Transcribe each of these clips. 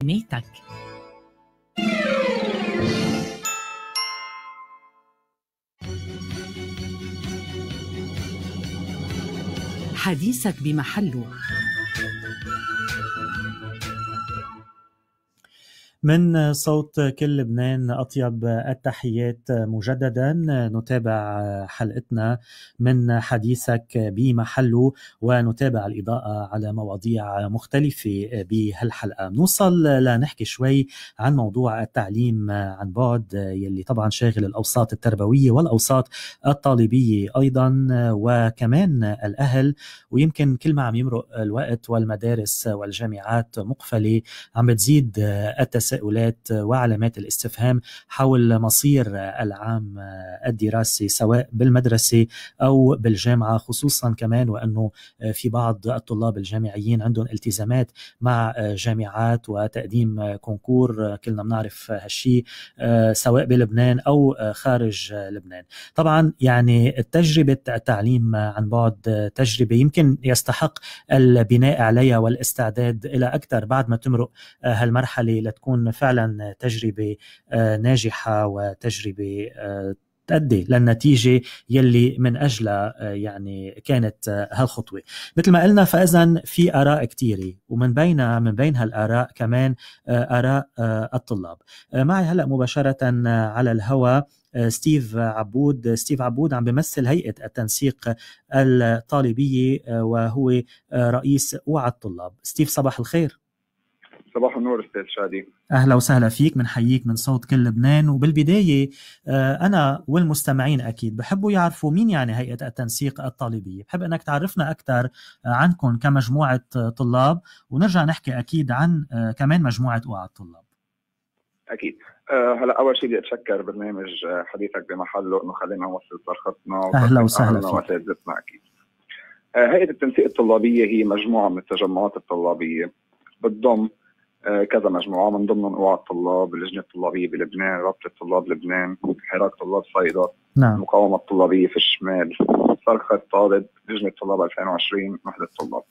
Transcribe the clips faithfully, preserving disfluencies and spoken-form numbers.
ميتك. حديثك بمحله. من صوت كل لبنان أطيب التحيات مجددا. نتابع حلقتنا من حديثك بمحله ونتابع الإضاءة على مواضيع مختلفة بهالحلقة. نوصل لنحكي شوي عن موضوع التعليم عن بعد يلي طبعا شاغل الأوساط التربوية والأوساط الطالبية أيضا وكمان الأهل، ويمكن كل ما عم يمرق الوقت والمدارس والجامعات مقفلة عم بتزيد التساؤلات وعلامات الاستفهام حول مصير العام الدراسي سواء بالمدرسة أو بالجامعة، خصوصا كمان وأنه في بعض الطلاب الجامعيين عندهم التزامات مع جامعات وتقديم كونكور، كلنا بنعرف هالشي سواء بلبنان أو خارج لبنان. طبعا يعني تجربة التعليم عن بعد تجربة يمكن يستحق البناء عليها والاستعداد إلى أكثر بعد ما تمرق هالمرحلة لتكون فعلا تجربة ناجحة وتجربة تؤدي للنتيجة يلي من أجلها يعني كانت هالخطوة. مثل ما قلنا فإذن في آراء كتيرة، ومن بينها من بين هالآراء كمان آراء الطلاب. معي هلأ مباشرة على الهواء ستيف عبود. ستيف عبود عم بمثل هيئة التنسيق الطالبية وهو رئيس وعى الطلاب. ستيف صباح الخير. صباح النور استاذ شادي. اهلا وسهلا فيك، بنحييك من صوت كل لبنان. وبالبدايه انا والمستمعين اكيد بحبوا يعرفوا مين يعني هيئه التنسيق الطالبيه. بحب انك تعرفنا اكثر عنكم كمجموعه طلاب، ونرجع نحكي اكيد عن كمان مجموعه وعى الطلاب. اكيد. هلا اول شيء بدي اتشكر برنامج حديثك بمحله انه خلينا نوصل صرختنا. اهلا وسهلا فيك. واساتذتنا اكيد. هيئه التنسيق الطلابيه هي مجموعه من التجمعات الطلابيه بتضم كذا مجموعة، من ضمنهم وعى الطلاب، اللجنة الطلابية بلبنان، رابطة طلاب لبنان، حراك طلاب صيدا، نعم. المقاومة الطلابية في الشمال، صرخة طالب، لجنة طلاب ألفين وعشرين، وحدة الطلاب.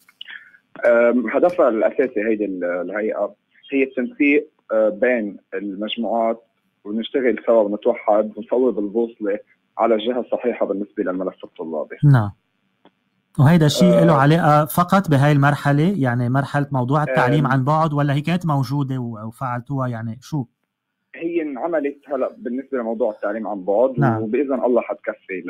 هدفها الأساسي هيدي الهيئة هي التنسيق بين المجموعات، ونشتغل سوا ونتوحد ونصوب البوصلة على الجهة الصحيحة بالنسبة للملف الطلابي. نعم. وهيدا الشيء آه له علاقة فقط بهاي المرحلة، يعني مرحلة موضوع التعليم عن بعد، ولا هي كانت موجودة وفعلتوها؟ يعني شو؟ هي انعملت هلا بالنسبة لموضوع التعليم عن بعد. نعم. وبإذن الله حتكفي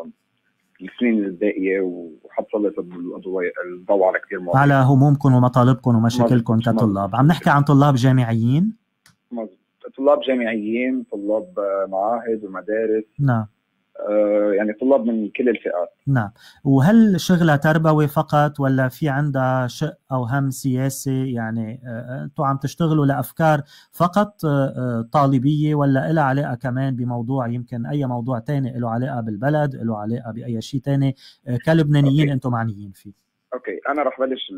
للسنين الباقية وحتسلط الضوء على كثير مواضيع، على همومكم ومطالبكم ومشاكلكم كطلاب. عم نحكي عن طلاب جامعيين؟ مزبوط. طلاب جامعيين، طلاب معاهد ومدارس. نعم. يعني طلاب من كل الفئات. نعم. وهل شغلها تربوي فقط ولا في عندها شق أو هم سياسي؟ يعني أنتوا عم تشتغلوا لأفكار فقط طالبية ولا إلها علاقة كمان بموضوع يمكن أي موضوع تاني له علاقة بالبلد، له علاقة بأي شيء تاني كلبنانيين أنتوا معنيين فيه؟ أوكي، أنا رح بلش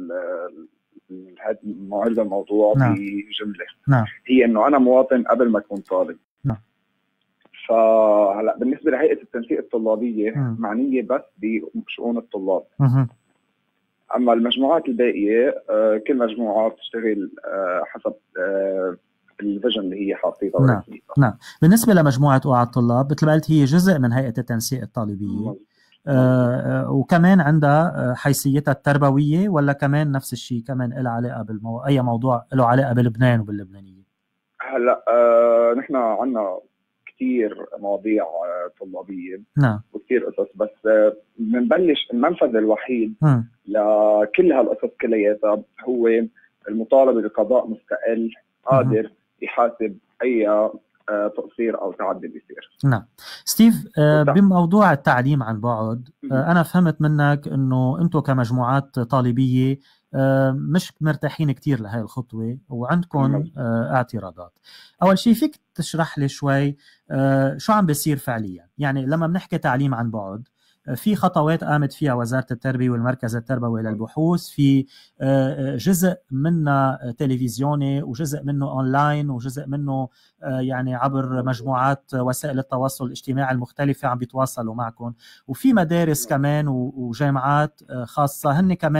هذا الموضوع. نعم. بجملة. نعم. هي إنه أنا مواطن قبل ما أكون طالب. نعم. فهلا بالنسبه لهيئه التنسيق الطلابيه م. معنيه بس بشؤون الطلاب. م. اما المجموعات الباقيه كل مجموعه بتشتغل حسب الفيجن اللي هي حاطيتها. نعم. نعم. بالنسبه لمجموعه وعى الطلاب مثل ما قلت هي جزء من هيئه التنسيق الطالبيه. م. آه وكمان عندها حيثيتها التربويه، ولا كمان نفس الشيء كمان له علاقه بالمو... اي موضوع له علاقه بلبنان وباللبنانيه؟ هلا آه نحن عندنا كثير مواضيع طلابيه. نعم. وكثير قصص، بس بنبلش المنفذ الوحيد م. لكل هالقصص كلياتها هو المطالبه بقضاء مستقل قادر م. يحاسب اي تقصير او تعدي بيصير. نعم. ستيف، آه بموضوع التعليم عن بعد، آه انا فهمت منك انه انتم كمجموعات طالبيه آه مش مرتاحين كتير لهي الخطوه وعندكم آه اعتراضات. اول شيء فيك تشرح لي شوي آه شو عم بيصير فعليا؟ يعني لما بنحكي تعليم عن بعد في خطوات قامت فيها وزارة التربية والمركز التربوي للبحوث، في جزء منه تلفزيوني وجزء منه أونلاين وجزء منه يعني عبر مجموعات وسائل التواصل الاجتماعي المختلفة عم بيتواصلوا معكم، وفي مدارس كمان وجامعات خاصة هن كمان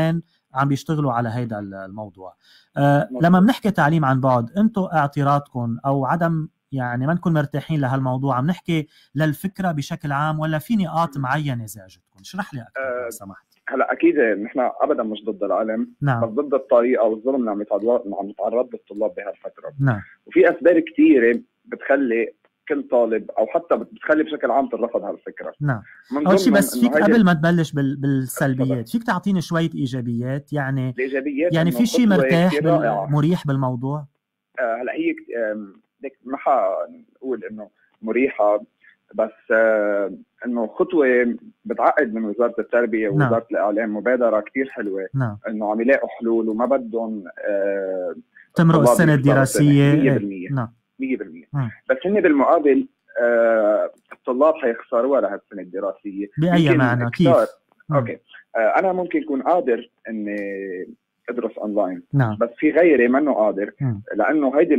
عم بيشتغلوا على هذا الموضوع. أه لما بنحكي تعليم عن بعد، انتم اعتراضكم او عدم يعني ما نكون مرتاحين لهالموضوع، عم نحكي للفكره بشكل عام ولا في نقاط معينه زعجتكم؟ اشرح لي اكثر لو أه سمحت. هلا اكيد نحن ابدا مش ضد العلم، نعم. بس ضد الطريقه والظلم اللي عم يتعرض عم يتعرض للطلاب بهالفتره. نعم. وفي اسباب كثيره بتخلي كل طالب او حتى بتخلي بشكل عام ترفض هالفكره. نعم. اول شيء بس فيك قبل ما تبلش بالسلبيات فيك تعطيني شويه ايجابيات؟ يعني الايجابيات يعني في شيء مرتاح بال... مريح بالموضوع؟ آه هلا هي ما حنقول انه مريحه، بس آه انه خطوه بتعقد من وزاره التربيه ووزاره نعم. الاعلام، مبادره كثير حلوه. نعم. انه عم يلاقوا حلول وما بدهم آه تمرق السنه الدراسيه مية بالمية. نعم مية بالمية. بس هن بالمقابل آه الطلاب حيخسروها لهالسنه الدراسيه. باي معنى؟ كيف؟ اوكي آه انا ممكن اكون قادر اني ادرس اونلاين، نعم. بس في غيري منه قادر، مم. لانه هيدي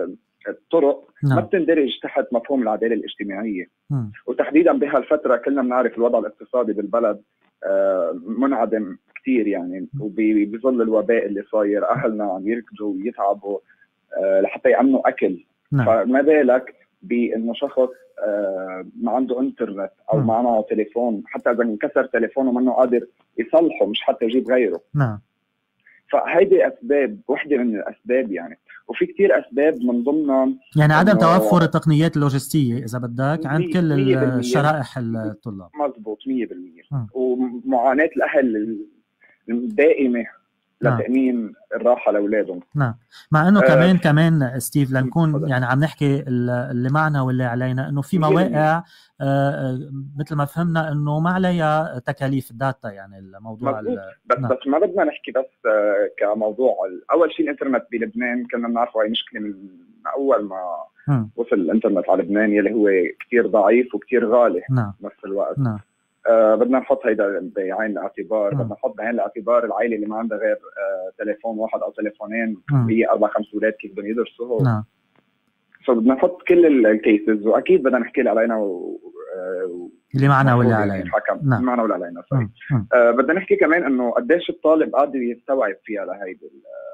الطرق نعم. ما بتندرج تحت مفهوم العداله الاجتماعيه. مم. وتحديدا بهالفتره كلنا بنعرف الوضع الاقتصادي بالبلد آه منعدم كثير يعني، وبظل الوباء اللي صاير اهلنا عم يركضوا ويتعبوا آه لحتى يامنوا اكل. نعم. فما بالك بانه شخص آه ما عنده انترنت او م. ما معه تليفون، حتى اذا انكسر تليفونه منه قادر يصلحه، مش حتى يجيب غيره. نعم. فهيدي اسباب، وحده من الاسباب يعني. وفي كثير اسباب من ضمنها يعني عدم توفر التقنيات اللوجستيه اذا بدك عند كل الشرائح الطلاب. مضبوط مية بالمية. ومعاناه الاهل الدائمه لتأمين الراحة لأولادهم. نعم. مع أنه آه كمان كمان ستيف لنكون يعني عم نحكي اللي معنا واللي علينا، أنه في مواقع آه مثل ما فهمنا أنه ما عليها تكاليف الداتا، يعني الموضوع بس نعم. بس ما بدنا نحكي بس آه كموضوع. أول شيء الإنترنت بلبنان كنا بنعرفه هي مشكلة من أول ما م. وصل الإنترنت على لبنان، يلي هو كتير ضعيف وكتير غالي. نعم. بنفس الوقت. نعم. آه بدنا نحط هيدا بعين الاعتبار. بدنا نحط بعين الاعتبار العائله اللي ما عندها غير آه تليفون واحد او تليفونين، هي اربع خمس اولاد كيف بدهم يدرسوا. نعم. فبدنا نحط كل الكيسز، واكيد بدنا نحكي اللي علينا و... اللي معنا واللي علينا. نعم. معنا واللي علينا صحيح. آه بدنا نحكي كمان انه قديش الطالب قادر يستوعب فيها لهيدي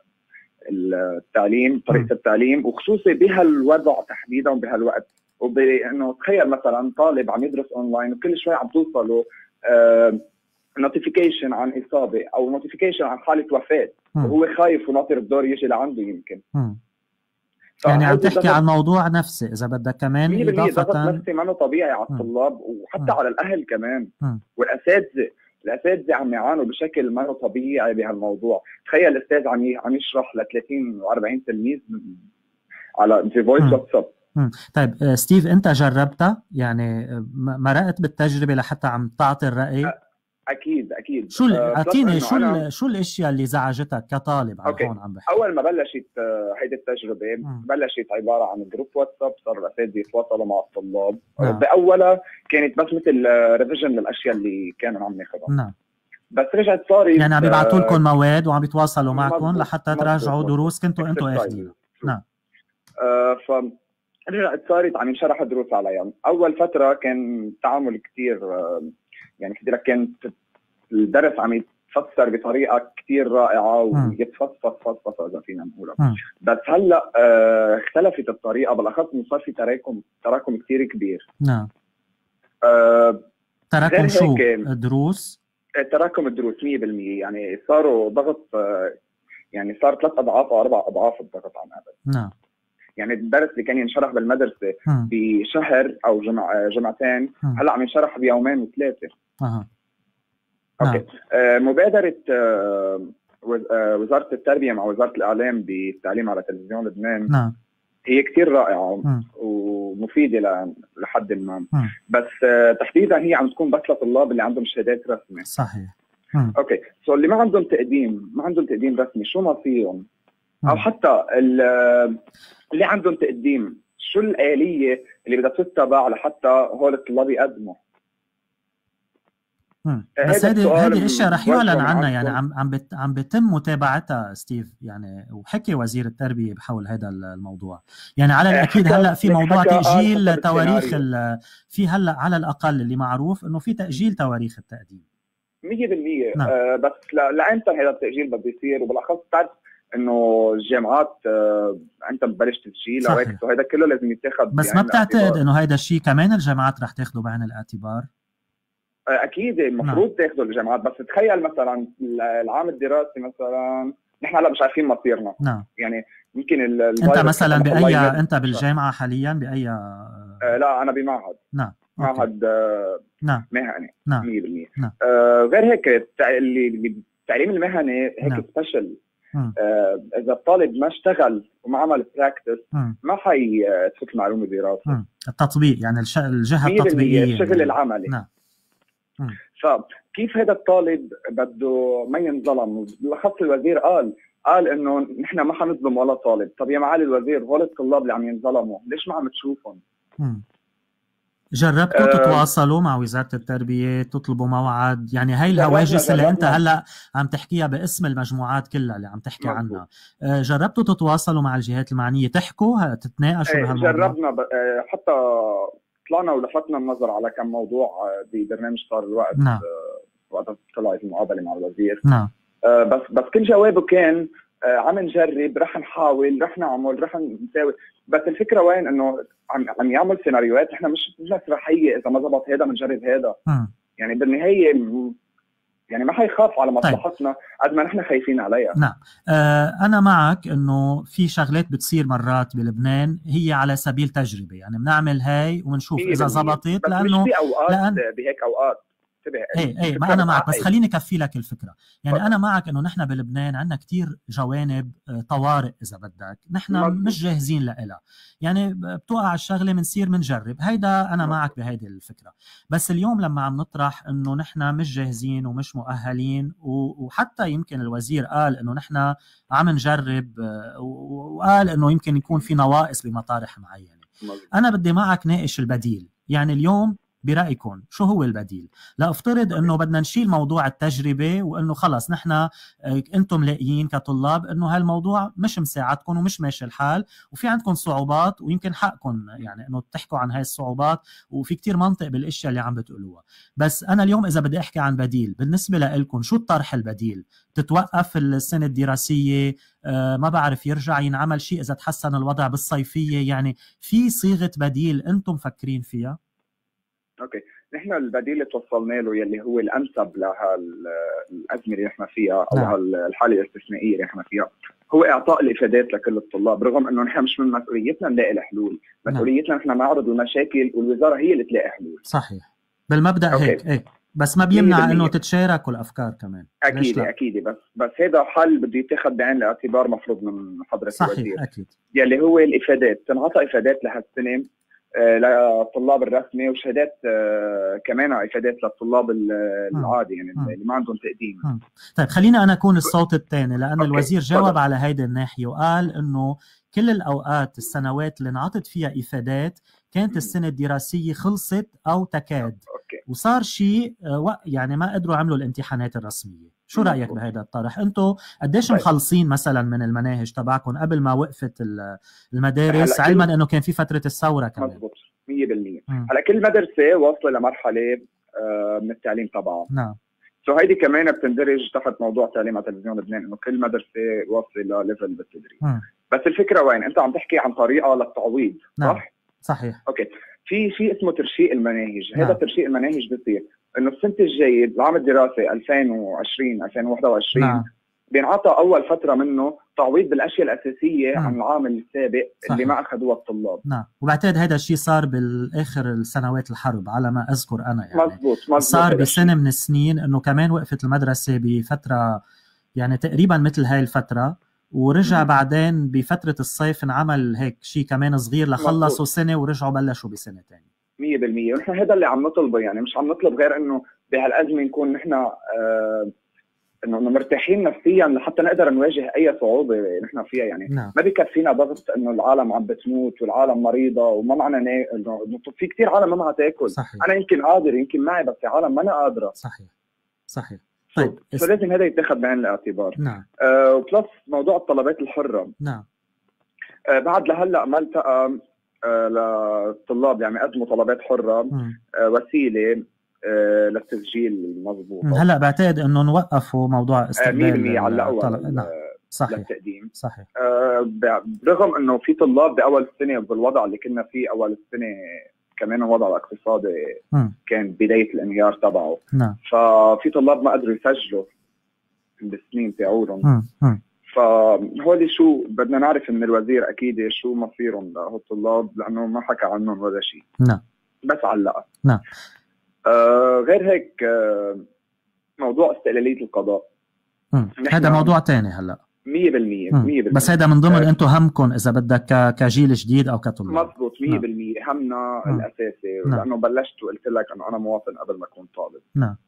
التعليم، طريقه التعليم، وخصوصي بهالوضع تحديدا وبهالوقت. وبانه تخيل مثلا طالب عم يدرس اونلاين وكل شوي عم توصله آه نوتيفيكيشن عن اصابه او نوتيفيكيشن عن حاله وفاه، وهو خايف وناطر الدور يجي لعنده يمكن. م. يعني عم تحكي عن موضوع نفسي اذا بدك كمان اضافه. ضغط نفسي ما طبيعي على الطلاب وحتى م. على الاهل كمان. م. والاساتذه الاساتذه عم يعانوا بشكل ما طبيعي بهالموضوع. تخيل الاستاذ عم عم يشرح ل ثلاثين وأربعين تلميذ على في فويس واتساب. طيب ستيف، انت جربتها يعني، مرقت بالتجربه لحتى عم تعطي الراي؟ اكيد اكيد. شو اعطيني شو أنا... شو الاشياء اللي زعجتك كطالب على هون عم بحكي؟ اول ما بلشت هيدي التجربه م. بلشت عباره عن جروب واتساب، صار الاساتذه يتواصلوا مع الطلاب. نعم. باولها كانت بس مثل ريفيجن للاشياء اللي كانوا عم ياخذوها. نعم. بس رجعت صارت يعني عم يبعثوا لكم مواد وعم يتواصلوا معكم لحتى تراجعوا دروس كنتوا انتم اخذينها. نعم. آه ف رجعت صارت عم ينشرح دروس عليها. اول فتره كان تعامل كثير يعني كثير، كان الدرس عم يتفسر بطريقه كثير رائعه ويتفصفص فصفص اذا فينا نقولها. بس هلا آه اختلفت الطريقه، بالاخص انه صار في تراكم تراكم كثير كبير. نعم. آه تراكم شو؟ الدروس؟ تراكم الدروس مية بالمية. يعني صاروا ضغط آه يعني صار ثلاث اضعاف او اربع اضعاف الضغط عن قبل. نعم. يعني الدرس اللي كان ينشرح بالمدرسه م. بشهر او جمع جمعتين هلا عم ينشرح بيومين وثلاثه. اها. اوكي. نعم. آه مبادره آه وزاره التربيه مع وزاره الاعلام بالتعليم على تلفزيون لبنان. نعم. هي كثير رائعه م. ومفيده لحد ما. م. بس آه تحديدا هي عم تكون بس للطلاب اللي عندهم شهادات رسميه. صحيح. م. اوكي. سو اللي ما عندهم تقديم ما عندهم تقديم رسمي شو ما فيهم، او حتى اللي عندهم تقديم شو الآلية اللي بدها تتبع لحتى هول الطلاب يقدموا. بس هذه هذه اشياء رح يعلن عنها، يعني عم عم بت عم بيتم متابعتها ستيف يعني، وحكي وزير التربيه بحول هذا الموضوع. يعني على الاكيد هلا في موضوع تاجيل تواريخ، في هلا على الاقل اللي معروف انه في تاجيل تواريخ التقديم. مية بالمية. نعم. آه بس لأمتى هذا التأجيل بده يصير؟ وبالأخص بتعرف إنه الجامعات آه أنت ببلش تسجيل أو وهذا كله لازم يتاخد بس ما بتعتقد إنه هيدا الشيء كمان الجامعات رح تاخده بعين الاعتبار؟ آه أكيد المفروض نعم. تاخده الجامعات. بس تخيل مثلا العام الدراسي مثلا نحن هلا مش عارفين مصيرنا. نعم. يعني يمكن انت مثلا باي انت بالجامعه حاليا باي؟ آه لا انا بمعهد. نعم. معهد آه نعم. مهني. نعم. مية بالمية. نعم. آه غير هيك اللي التعليم المهني هيك نعم. سبيشل. آه اذا الطالب ما اشتغل وما عمل براكتس ما حيتفك المعلومه براسه. التطبيق يعني الش... الجهه التطبيقيه الشغل يعني. العملي. نعم. فكيف هذا الطالب بده ما ينظلم؟ بالاخص الوزير قال قال انه نحن ما حنظلم ولا طالب. طب يا معالي الوزير هول الطلاب اللي عم ينظلموا ليش ما عم تشوفهم؟ جربتوا أه تتواصلوا مع وزارة التربية تطلبوا موعد؟ يعني هاي الهواجس اللي انت هلا عم تحكيها باسم المجموعات كلها اللي عم تحكي مزبوط. عنها، أه جربتوا تتواصلوا مع الجهات المعنية تحكوا تتناقشوا ايه بهالموضوع؟ جربنا ب... حتى طلعنا ولفتنا النظر على كم موضوع ببرنامج صار الوقت. نعم. وقت طلعت المقابلة مع الوزير. نعم. أه بس بس كل جوابه كان أه عم نجرب، رح نحاول، رح نعمل، رح نساوي. بس الفكره وين انه عم عم يعمل سيناريوهات. احنا مش مسرحيه اذا ما زبط هذا بنجرب هذا. يعني بالنهايه يعني ما حيخاف على مصلحتنا قد ما نحن خايفين عليها. نعم. آه انا معك انه في شغلات بتصير مرات بلبنان هي على سبيل تجربه، يعني بنعمل هاي وبنشوف اذا زبطت. لانه مش في اوقات لأن... بهيك اوقات ايه ايه ما انا معك، بس خليني كفي لك الفكره. يعني فضل. انا معك انه نحن بلبنان عندنا كتير جوانب طوارئ اذا بدك، نحن مزبوط. مش جاهزين لها. يعني بتوقع الشغله بنصير بنجرب، هيدا انا مزبوط. معك بهيدي الفكره. بس اليوم لما عم نطرح انه نحن مش جاهزين ومش مؤهلين، وحتى يمكن الوزير قال انه نحن عم نجرب، وقال انه يمكن يكون في نواقص بمطارح معينه. مزبوط. انا بدي معك ناقش البديل. يعني اليوم برأيكم شو هو البديل؟ لا افترض انه بدنا نشيل موضوع التجربة وانه خلص نحن انتم لاقيين كطلاب انه هالموضوع مش مساعدكم ومش ماشي الحال وفي عندكم صعوبات ويمكن حقكم يعني انه تحكوا عن هاي الصعوبات وفي كتير منطق بالاشياء اللي عم بتقولوها. بس انا اليوم اذا بدي احكي عن بديل بالنسبة لكم، شو الطرح البديل؟ تتوقف السنة الدراسية؟ آه ما بعرف، يرجع ينعمل شيء اذا تحسن الوضع بالصيفية؟ يعني في صيغة بديل انتم مفكرين فيها؟ اوكي، نحن البديل اللي توصلنا له يلي هو الانسب لهالازمه اللي نحن فيها او هالحاله الاستثنائيه اللي نحن فيها هو اعطاء الافادات لكل الطلاب، رغم انه نحن مش من مسؤوليتنا نلاقي الحلول، مسؤوليتنا نحن نعرض المشاكل والوزاره هي اللي تلاقي حلول. صحيح بالمبدا أوكي. هيك ايه، بس ما بيمنع انه تتشاركوا الافكار كمان. اكيد اكيد، بس بس هذا حل بده يتاخذ بعين الاعتبار مفروض من حضره صحيح الوزير. اكيد، يلي هو الافادات، تنعطى افادات لهالسنه للطلاب الرسمي وشهادات كمان افادات للطلاب العادي يعني م. اللي ما عندهم تقديم. م. طيب خلينا انا اكون الصوت الثاني، لان أوكي. الوزير جاوب طبعا على هيدي الناحيه وقال انه كل الاوقات السنوات اللي انعطت فيها افادات كانت م. السنه الدراسيه خلصت او تكاد أوكي. وصار شيء يعني ما قدروا يعملوا الامتحانات الرسميه. شو رايك بهذا الطرح؟ انتم قديش طيب. مخلصين مثلا من المناهج تبعكم قبل ما وقفت المدارس، علما انه كان في فتره الثوره كمان؟ مزبوط مية بالمية. هلا كل مدرسه واصله لمرحله من التعليم تبعها. نعم. سو هيدي كمان بتندرج تحت موضوع تعليم على تلفزيون لبنان، انه كل مدرسه واصله لليفل بالتدريب. م. بس الفكره وين؟ انت عم تحكي عن طريقه للتعويض، صح؟ نعم. صحيح. اوكي، في شيء اسمه ترشيق المناهج. نعم. هذا ترشيق المناهج بيصير انه السنه الجاي العام الدراسي ألفين وعشرين ألفين وواحد وعشرين نعم. بينعطى اول فتره منه تعويض بالاشياء الاساسيه نعم. عن العام السابق صحيح. اللي ما اخذوها الطلاب. نعم، وبعتقد هذا الشيء صار بالاخر السنوات الحرب على ما اذكر انا يعني. مزبوط مزبوط. صار بسنه من السنين انه كمان وقفت المدرسه بفتره يعني تقريبا مثل هاي الفتره، ورجع م- بعدين بفتره الصيف انعمل هيك شيء كمان صغير لخلصوا سنه ورجعوا بلشوا بسنه ثانيه. مية بالمية. ونحن هذا اللي عم نطلبه، يعني مش عم نطلب غير انه بهالازمه نكون نحن آه انه مرتاحين نفسيا لحتى نقدر نواجه اي صعوبه نحن فيها. يعني نعم. ما بكفينا ضغط انه العالم عم بتموت والعالم مريضه وما معنا نا... انه في كثير عالم ما معها تاكل. صحيح. انا يمكن قادر يمكن معي بس في عالم ما انا قادره. صحيح صحيح. طيب فلازم هذا يتاخذ بعين الاعتبار. نعم. آه وبلس موضوع الطلبات الحره. نعم. آه بعد لهلا ما التقى آه للطلاب يعني قدموا طلبات حره آه وسيله آه للتسجيل مضبوط. هلا بعتقد انه نوقفوا موضوع استقبال مية بالمية علقوها نعم صحيح للتقديم. صحيح. آه برغم انه في طلاب باول السنه بالوضع اللي كنا فيه اول السنه كمان الوضع الاقتصادي م. كان بدايه الانهيار تبعه. نعم. ففي طلاب ما قدروا يسجلوا بالسنين تاعولهم. فهول شو بدنا نعرف من الوزير اكيد شو مصيرهم لهالطلاب لانه ما حكى عنهم ولا شيء. نعم. بس علقها. نعم. آه غير هيك آه موضوع استقلاليه القضاء هذا موضوع ثاني هلا. مية بالمية مية بالمية بس هذا من ضمن آه. انتم همكم اذا بدك كجيل جديد او كطلاب. مضبوط مية بالمية همنا م. الاساسي نعم. لانه بلشت وقلت لك انه انا مواطن قبل ما اكون طالب. نعم.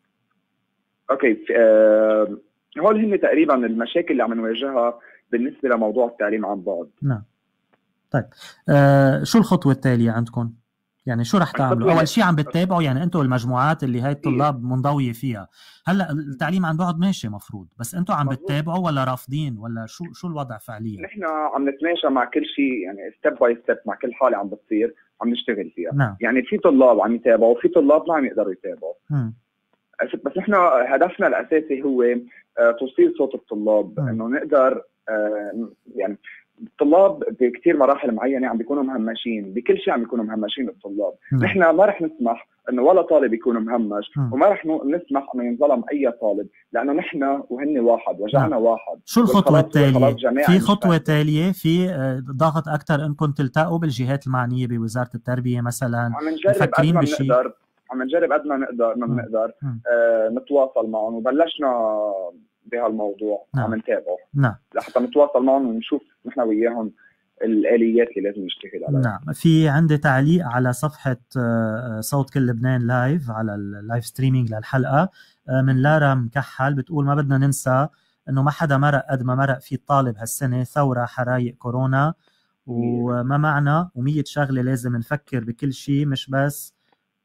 اوكي آه هول هن تقريبا المشاكل اللي عم نواجهها بالنسبه لموضوع التعليم عن بعد. نعم. طيب آه شو الخطوه التاليه عندكم؟ يعني شو رح تعملوا؟ اول شيء عم بتتابعوا يعني انتم المجموعات اللي هاي الطلاب منضويه فيها، هلا التعليم عن بعد ماشي مفروض، بس انتم عم بتتابعوا ولا رافضين ولا شو شو الوضع فعليا؟ نحن عم نتماشى مع كل شيء يعني ستيب باي ستيب مع كل حاله عم بتصير عم نشتغل فيها. نعم. يعني في طلاب عم يتابعوا وفي طلاب ما عم يقدروا يتابعوا. امم بس نحن هدفنا الاساسي هو توصيل صوت الطلاب، انه نقدر يعني الطلاب بكثير مراحل معينه عم بيكونوا مهمشين بكل شيء، عم بيكونوا مهمشين الطلاب. م. نحن ما رح نسمح انه ولا طالب يكون مهمش، م. وما رح نسمح انه ينظلم اي طالب، لانه نحن وهن واحد، وجعنا واحد. شو الخطوه التاليه؟ في خطوه تاليه في ضغط اكثر انكم تلتقوا بالجهات المعنيه بوزاره التربيه مثلا؟ عم نجرب قد ما نقدر عم نجرب قد ما نقدر ما بنقدر آه نتواصل معهم، وبلشنا بهالموضوع. نعم. عم نتابعه. نعم. لحتى نتواصل معهم ونشوف نحن وياهم الآليات اللي لازم نشتغل عليها. نعم. في عندي تعليق على صفحة صوت كل لبنان لايف على اللايف ستريمينج للحلقة من لارا مكحل، بتقول ما بدنا ننسى انه ما حدا مرق قد ما مرق في الطالب هالسنة، ثورة، حرايق، كورونا، وما معنا ومية شغلة لازم نفكر بكل شيء مش بس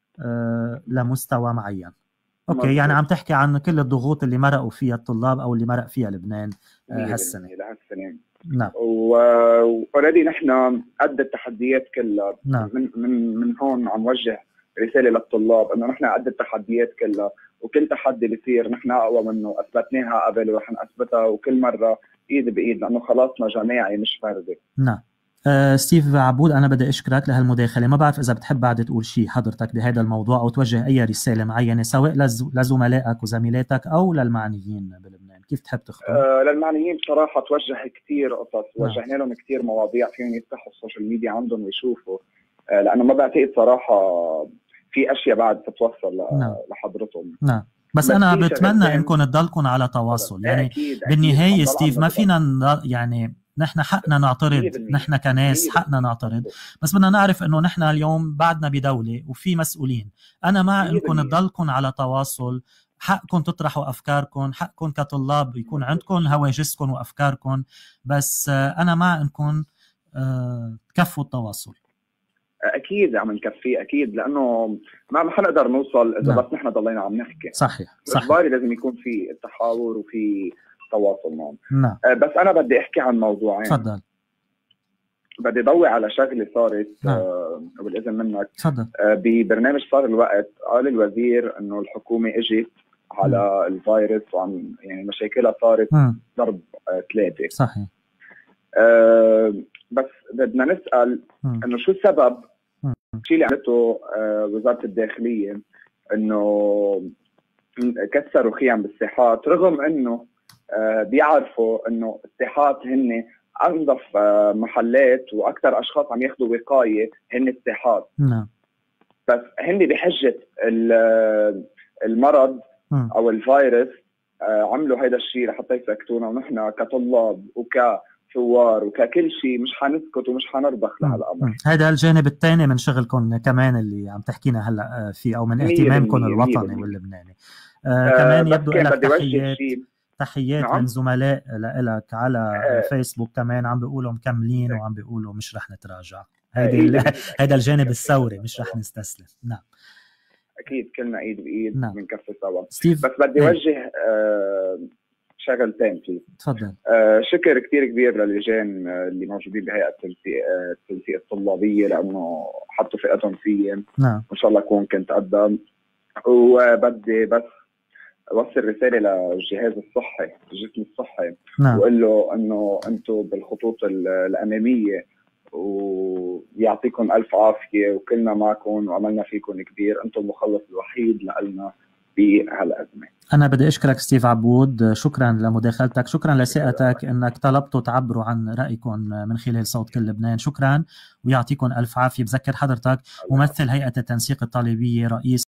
لمستوى معين. اوكي مزبوط. يعني عم تحكي عن كل الضغوط اللي مرقوا فيها الطلاب او اللي مرق فيها لبنان هالسنه. هالسنه نعم. واوريدي نحن قد التحديات كلها. نعم. من من من هون عم وجه رساله للطلاب انه نحن قد التحديات كلها، وكل تحدي بيصير نحن اقوى منه، اثبتناها قبل ورح نثبتها وكل مره ايد بايد، لانه خلاصنا جماعي مش فردي. نعم. أه ستيف عبود، أنا بدي أشكرك لهالمداخلة. ما بعرف إذا بتحب بعد تقول شيء حضرتك بهذا الموضوع أو توجه أي رسالة معينة سواء لزملائك وزميلاتك أو للمعنيين بلبنان، كيف تحب تختم؟ أه للمعنيين بصراحة توجه كتير قصص، وجهنا لهم كتير مواضيع فيهم يفتحوا السوشيال ميديا عندهم ويشوفوا، أه لأنه ما بعتقد صراحة في أشياء بعد تتوصل نعم. لحضرتهم. نعم. بس أنا بتمنى إنكم تضلكم على تواصل، يعني أكيد بالنهاية أكيد. ستيف ما فينا يعني نحن حقنا نعترض، نحن كناس حقنا نعترض، بس بدنا نعرف انه نحن اليوم بعدنا بدولة وفي مسؤولين. انا مع انكم تضلكم على تواصل، حقكم تطرحوا افكاركم، حقكم كطلاب يكون عندكم هواجسكم وافكاركم، بس انا مع انكم تكفوا التواصل. اكيد عم نكفيه اكيد، لانه ما ما حنقدر نوصل اذا نعم. بس نحن ضلينا عم نحكي. صحيح صحيح. اجباري لازم يكون في تحاور وفي تواصل معهم. نعم. بس انا بدي احكي عن موضوعين. تفضل. بدي ضوي على شغله صارت نعم. آه بالاذن منك. تفضل. آه ببرنامج صار الوقت قال الوزير انه الحكومه اجت على م. الفيروس وعم يعني مشاكلها صارت ضرب آه ثلاثه. صحيح. آه بس بدنا نسال انه شو السبب الشيء اللي عملته آه وزاره الداخليه انه كسروا خيام بالساحات، رغم انه آه بيعرفوا انه الساحات هن انظف آه محلات واكثر اشخاص عم ياخذوا وقايه هن الساحات. نعم. بس هن بحجه المرض م. او الفيروس آه عملوا هذا الشيء لحتى يسكتونا، ونحن كطلاب وكثوار وككل شيء مش حنسكت ومش حنرضخ لهالامر. هذا الجانب الثاني من شغلكم كمان اللي عم تحكينا هلا فيه، او من اهتمامكم الوطني واللبناني. آه كمان يبدو لك تحيات تحيات نعم. من زملاء لك على آه فيسبوك كمان عم بيقولوا مكملين وعم بيقولوا مش رح نتراجع. هيدا هيدا الجانب الثوري، مش رح نستسلم. نعم اكيد كلنا ايد بايد نعم. بنكفي سوا. ستيف بس بدي اوجه آه شغلتين فيه. تفضل. آه شكر كثير كبير للجان اللي موجودين بهيئه التنسيق التنسيق الطلابيه، لانه حطوا ثقتهم فيي. نعم. وان شاء الله اكون كنت قدام وبدي بس اوصل رساله للجهاز الصحي، الجسم الصحي، نعم. وقول له انه انتم بالخطوط الاماميه ويعطيكم الف عافيه وكلنا معكم وعملنا فيكم كبير، انتم المخلص الوحيد لنا بهالازمه. أنا بدي أشكرك ستيف عبود، شكرا لمداخلتك، شكرا لثقتك أنك طلبتوا تعبروا عن رأيكم من خلال صوت كل لبنان. شكرا ويعطيكم ألف عافية. بذكر حضرتك ممثل هيئة التنسيق الطالبية رئيس